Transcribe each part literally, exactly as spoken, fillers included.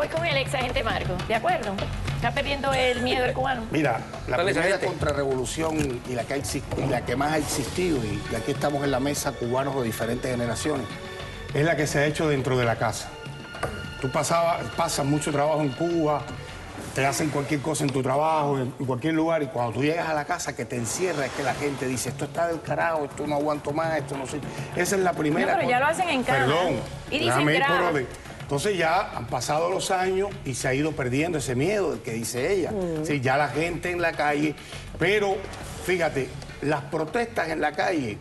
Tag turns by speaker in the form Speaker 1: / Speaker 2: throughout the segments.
Speaker 1: voy con el ex agente Marco, ¿de acuerdo? ¿Está perdiendo el miedo el cubano?
Speaker 2: Mira, la primera contrarrevolución y la, que ha y la que más ha existido, y, y aquí estamos en la mesa cubanos de diferentes generaciones, es la que se ha hecho dentro de la casa. Tú pasabas, pasas mucho trabajo en Cuba, te hacen cualquier cosa en tu trabajo, en cualquier lugar, y cuando tú llegas a la casa que te encierra es que la gente dice, esto está del carajo, esto no aguanto más, esto no sé. Esa es la primera.
Speaker 1: No, pero ya lo hacen en casa.
Speaker 2: Perdón.
Speaker 1: Y dicen grave.
Speaker 2: Entonces ya han pasado los años y se ha ido perdiendo ese miedo del que dice ella. Mm. Sí, ya la gente en la calle, pero fíjate, las protestas en la calle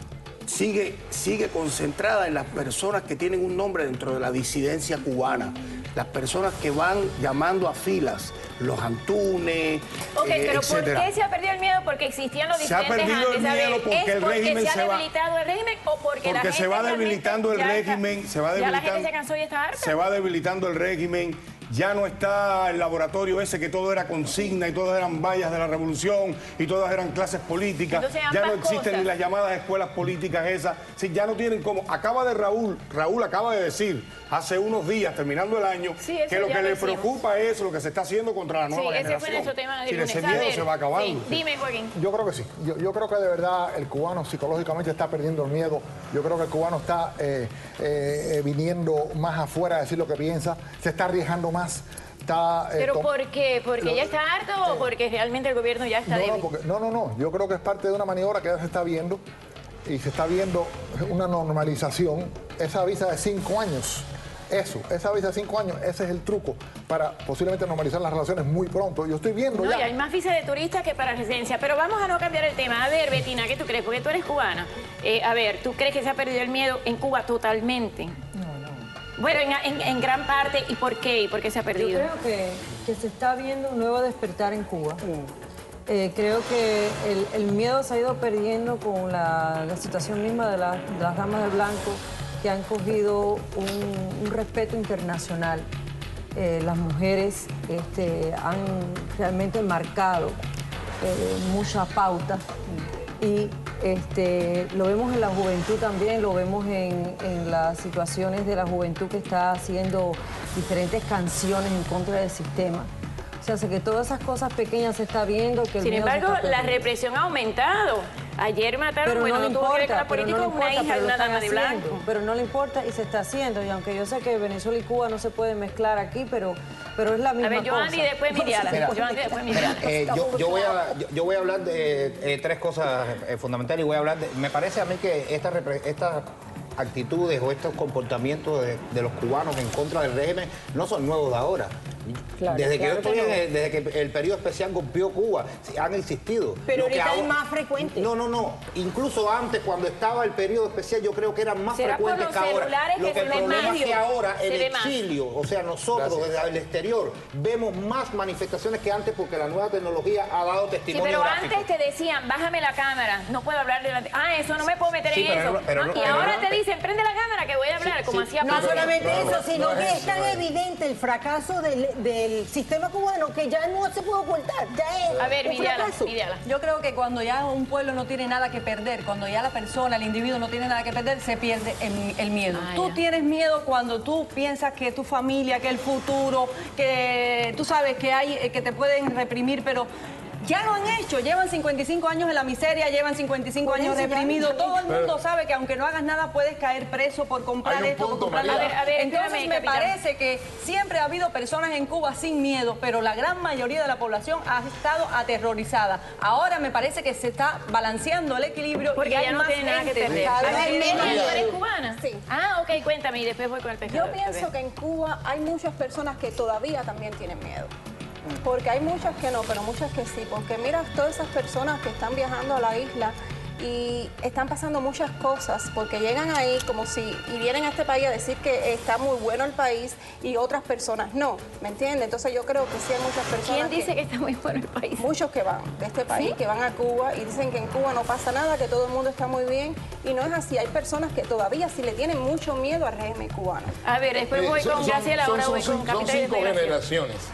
Speaker 2: sigue, sigue concentrada en las personas que tienen un nombre dentro de la disidencia cubana. Las personas que van llamando a filas, los Antunes,
Speaker 1: Ok,
Speaker 2: eh,
Speaker 1: pero
Speaker 2: etcétera.
Speaker 1: ¿por qué se ha perdido el miedo? Porque existían los disidentes antes.
Speaker 2: Se ha perdido el miedo porque
Speaker 1: ¿Es
Speaker 2: el
Speaker 1: porque
Speaker 2: régimen
Speaker 1: se ha
Speaker 2: se va...
Speaker 1: debilitado el régimen o porque,
Speaker 2: porque
Speaker 1: la gente
Speaker 2: se va debilitando el régimen,
Speaker 1: está,
Speaker 2: se va
Speaker 1: ya
Speaker 2: debilitando...
Speaker 1: la gente se cansó y está harta?
Speaker 2: Se va debilitando el régimen, ya no está el laboratorio ese que todo era consigna y todas eran vallas de la revolución y todas eran clases políticas.
Speaker 1: Entonces,
Speaker 2: ya no existen
Speaker 1: cosas.
Speaker 2: ni las llamadas escuelas políticas esas. Sí, ya no tienen como... Acaba de Raúl, Raúl acaba de decir hace unos días, terminando el año,
Speaker 1: sí,
Speaker 2: que lo que le
Speaker 1: lo
Speaker 2: preocupa es lo que se está haciendo contra la nueva
Speaker 1: sí,
Speaker 2: generación.
Speaker 1: Ese fue nuestro tema de
Speaker 2: sí,
Speaker 1: lunes.
Speaker 2: ese miedo se va acabando.
Speaker 1: Sí. Dime, Joaquín.
Speaker 3: Yo creo que sí. Yo, yo creo que de verdad el cubano psicológicamente está perdiendo el miedo. Yo creo que el cubano está eh, eh, viniendo más afuera a decir lo que piensa, se está arriesgando más. Está, eh,
Speaker 1: ¿Pero por qué? ¿Porque lo, ya está harto eh, o porque realmente el gobierno ya está
Speaker 3: no,
Speaker 1: débil?
Speaker 3: No, porque, no, no, no. Yo creo que es parte de una maniobra que ya se está viendo y se está viendo una normalización. Esa visa de cinco años, eso, esa visa de cinco años, ese es el truco para posiblemente normalizar las relaciones muy pronto. Yo estoy viendo
Speaker 1: no,
Speaker 3: ya...
Speaker 1: y hay más visas de turistas que para residencia. Pero vamos a no cambiar el tema. A ver, Betina, ¿qué tú crees? Porque tú eres cubana. Eh, a ver, ¿tú crees que se ha perdido el miedo en Cuba totalmente? Bueno, en, en, en gran parte, ¿y por qué? ¿Y por qué se ha perdido?
Speaker 4: Yo creo que, que se está viendo un nuevo despertar en Cuba. Eh, creo que el, el miedo se ha ido perdiendo con la, la situación misma de, la, de las damas del blanco, que han cogido un, un respeto internacional. Eh, las mujeres este, han realmente marcado eh, muchas pautas y este, lo vemos en la juventud también, lo vemos en, en las situaciones de la juventud que está haciendo diferentes canciones en contra del sistema. O sea, sé que todas esas cosas pequeñas se está viendo. Que el
Speaker 1: Sin embargo, la represión ha aumentado. Ayer mataron,
Speaker 4: pero
Speaker 1: bueno,
Speaker 4: no,
Speaker 1: no tuvo que ver con la
Speaker 4: pero
Speaker 1: política,
Speaker 4: no
Speaker 1: una
Speaker 4: importa,
Speaker 1: hija de una dama de blanco.
Speaker 4: Pero no le importa y se está haciendo. Y aunque yo sé que Venezuela y Cuba no se pueden mezclar aquí, pero, pero es la misma cosa.
Speaker 1: A ver, Joandy, después Miriala. Joandy, después Miriala.
Speaker 5: Eh, yo, yo, voy a, yo, yo voy a hablar de eh, tres cosas eh, fundamentales y voy a hablar de... Me parece a mí que estas esta actitudes o estos comportamientos de, de los cubanos en contra del régimen no son nuevos de ahora. Claro, desde que claro yo estoy que no. en el, desde que el periodo especial golpeó Cuba, han existido.
Speaker 6: Pero ahorita
Speaker 5: ahora,
Speaker 6: es más frecuente.
Speaker 5: No, no, no. Incluso antes, cuando estaba el periodo especial, yo creo que eran más frecuentes que ahora. Lo que, que el problema es que ahora el exilio, más. o sea, nosotros Gracias. desde el exterior, vemos más manifestaciones que antes porque la nueva tecnología ha dado testimonio.
Speaker 1: Sí, pero
Speaker 5: gráfico.
Speaker 1: antes te decían, bájame la cámara, no puedo hablar delante. Ah, eso no me puedo meter sí, en
Speaker 5: pero,
Speaker 1: eso.
Speaker 5: Pero,
Speaker 1: no,
Speaker 5: pero,
Speaker 1: y ahora
Speaker 5: pero,
Speaker 1: te dicen, prende la cámara que voy a hablar, sí, como
Speaker 5: sí,
Speaker 1: hacía
Speaker 6: No solamente
Speaker 5: no,
Speaker 6: eso,
Speaker 5: no,
Speaker 6: sino
Speaker 5: no,
Speaker 6: que
Speaker 5: no,
Speaker 6: es tan
Speaker 5: no,
Speaker 6: evidente el fracaso del, del sistema cubano que ya no se puede ocultar. Ya es
Speaker 1: a ver,
Speaker 6: un
Speaker 1: Miriala,
Speaker 6: fracaso.
Speaker 1: Miriala.
Speaker 7: Yo creo que cuando ya un pueblo no tiene nada que perder, cuando ya la persona, el individuo no tiene nada que perder, se pierde el, el miedo. Ah, tú ya. tienes miedo cuando tú piensas que tu familia, que el futuro, que tú sabes que hay, que te pueden reprimir, pero ya lo han hecho, llevan cincuenta y cinco años en la miseria, llevan cincuenta y cinco por años reprimidos. Todo el mundo sabe que aunque no hagas nada puedes caer preso por comprar esto,
Speaker 8: punto,
Speaker 7: por comprar
Speaker 8: María.
Speaker 7: a
Speaker 1: ver, a ver,
Speaker 7: Entonces
Speaker 1: espérame,
Speaker 7: me
Speaker 1: capitán.
Speaker 7: parece que siempre ha habido personas en Cuba sin miedo, pero la gran mayoría de la población ha estado aterrorizada. Ahora me parece que se está balanceando el equilibrio
Speaker 1: porque
Speaker 7: y hay
Speaker 1: ya no
Speaker 7: más
Speaker 1: tiene nada que
Speaker 7: gente.
Speaker 1: perder.
Speaker 6: A ver,
Speaker 1: ¿Tú
Speaker 6: María.
Speaker 1: eres cubana?
Speaker 6: Sí.
Speaker 1: Ah, ok, cuéntame y después voy con el pescador.
Speaker 9: Yo pienso que en Cuba hay muchas personas que todavía también tienen miedo. Porque hay muchas que no, pero muchas que sí. Porque mira todas esas personas que están viajando a la isla y están pasando muchas cosas porque llegan ahí como si y vienen a este país a decir que está muy bueno el país y otras personas no, ¿me entiendes? Entonces yo creo que sí hay muchas personas.
Speaker 1: ¿Quién dice que,
Speaker 9: que
Speaker 1: está muy bueno el país?
Speaker 9: Muchos que van de este país, ¿sí? que van a Cuba y dicen que en Cuba no pasa nada, que todo el mundo está muy bien y no es así. Hay personas que todavía sí le tienen mucho miedo al régimen cubano.
Speaker 1: A ver, después voy
Speaker 8: Eh, son,
Speaker 1: con Graciela, ahora
Speaker 8: son,
Speaker 1: voy
Speaker 8: son,
Speaker 1: con
Speaker 8: son
Speaker 1: Capitán.
Speaker 8: cinco generaciones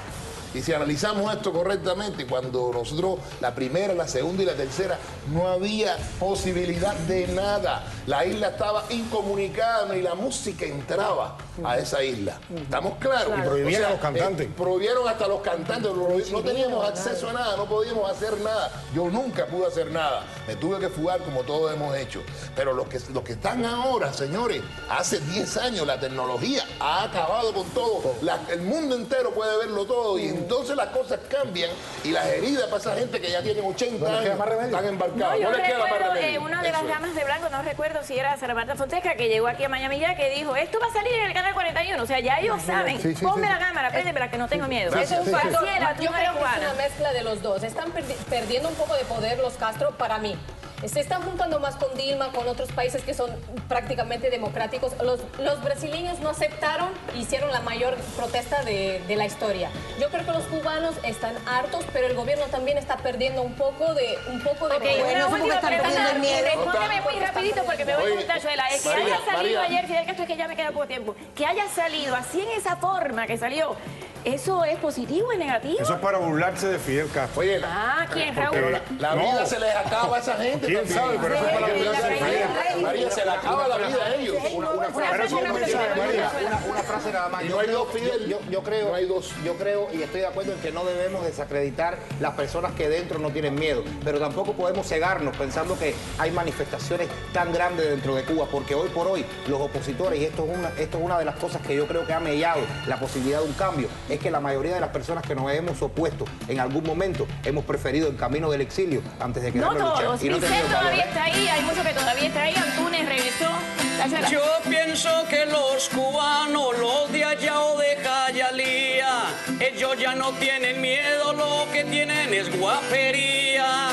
Speaker 8: Y si analizamos esto correctamente, cuando nosotros, la primera, la segunda y la tercera, no había posibilidad de nada. La isla estaba incomunicada, ni la música entraba a esa isla. ¿Estamos claros?
Speaker 2: Y prohibieron a los cantantes.
Speaker 8: Eh, prohibieron hasta los cantantes. No teníamos acceso a nada, no podíamos hacer nada. Yo nunca pude hacer nada. Me tuve que fugar como todos hemos hecho. Pero los que, los que están ahora, señores, hace diez años la tecnología ha acabado con todo. La, el mundo entero puede verlo todo y entonces las cosas cambian y las heridas para esa gente que ya tienen ochenta
Speaker 3: ¿No
Speaker 8: años están embarcados.
Speaker 1: No, yo
Speaker 8: No les queda más
Speaker 1: recuerdo
Speaker 8: remedio.
Speaker 1: eh, una de las
Speaker 8: Eso es.
Speaker 1: damas de blanco, no recuerdo si era Sara Marta Fonseca, que llegó aquí a Miami ya, que dijo, esto va a salir en el canal cuarenta y uno. O sea, ya ellos saben.
Speaker 3: Sí, sí,
Speaker 1: Ponme
Speaker 3: sí.
Speaker 1: la cámara, préndemela, que no tengo miedo.
Speaker 8: Gracias.
Speaker 1: Eso es un
Speaker 3: Sí, sí.
Speaker 1: cualquiera, tú
Speaker 10: Yo
Speaker 1: no eres
Speaker 10: creo que es
Speaker 1: cubana.
Speaker 10: una mezcla de los dos. Están perdi- perdiendo un poco de poder los Castro para mí. Se están juntando más con Dilma, con otros países que son prácticamente democráticos. Los, los brasileños no aceptaron, hicieron la mayor protesta de, de la historia. Yo creo que los cubanos están hartos, pero el gobierno también está perdiendo un poco de un poco de
Speaker 1: Ok,
Speaker 10: poder.
Speaker 1: una
Speaker 6: eso porque
Speaker 1: última
Speaker 6: están perdiendo el
Speaker 1: pregunta.
Speaker 6: miedo.
Speaker 1: Respóndeme muy rapidito porque me voy
Speaker 8: Oye,
Speaker 1: con un tachuela. Es que
Speaker 8: María,
Speaker 1: haya salido
Speaker 8: María.
Speaker 1: ayer, Fidel Castro, es que ya me queda poco tiempo, que haya salido así en esa forma que salió, ¿eso es positivo o es negativo?
Speaker 2: Eso es para burlarse de Fidel Castro.
Speaker 8: Oye, la,
Speaker 1: Ah, ¿quién,
Speaker 2: Porque-
Speaker 1: Raúl?
Speaker 8: la
Speaker 2: No.
Speaker 8: vida se les acaba a esa gente.
Speaker 2: ¿Quién
Speaker 8: también.
Speaker 2: sabe? Pero eso es para
Speaker 1: Sí,
Speaker 2: burlarse de
Speaker 1: sí,
Speaker 2: Fidel.
Speaker 1: sí.
Speaker 8: María, se le acaba la vida a ellos.
Speaker 5: Una, una frase,
Speaker 2: Pero eso es un mensaje, María.
Speaker 5: una, una frase nada más.
Speaker 8: Y
Speaker 5: Yo
Speaker 8: no hay
Speaker 5: creo-
Speaker 8: dos, Fidel.
Speaker 5: Yo, yo creo,
Speaker 8: No hay dos.
Speaker 5: yo creo y estoy de acuerdo en que no debemos desacreditar las personas que dentro no tienen miedo, pero tampoco podemos cegarnos pensando que hay manifestaciones tan grandes dentro de Cuba, porque hoy por hoy los opositores, y esto es una, esto es una de las cosas que yo creo que ha mellado la posibilidad de un cambio, es que la mayoría de las personas que nos hemos opuesto en algún momento hemos preferido el camino del exilio antes de
Speaker 1: No
Speaker 5: quedarnos luchar.
Speaker 1: todos.
Speaker 5: Y no
Speaker 1: Vicente
Speaker 5: tenemos
Speaker 1: todavía
Speaker 5: valor.
Speaker 1: está ahí, hay muchos que todavía está ahí. Antunes regresó. Tachuela.
Speaker 11: Yo pienso que los cubanos, los de allá o de Jayalía, ellos ya no tienen miedo, lo que tienen es guapería.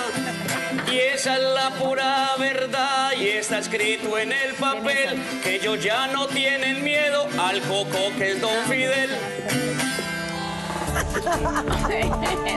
Speaker 11: Y esa es la pura verdad y está escrito en el papel que ellos ya no tienen miedo al coco que es Don Fidel.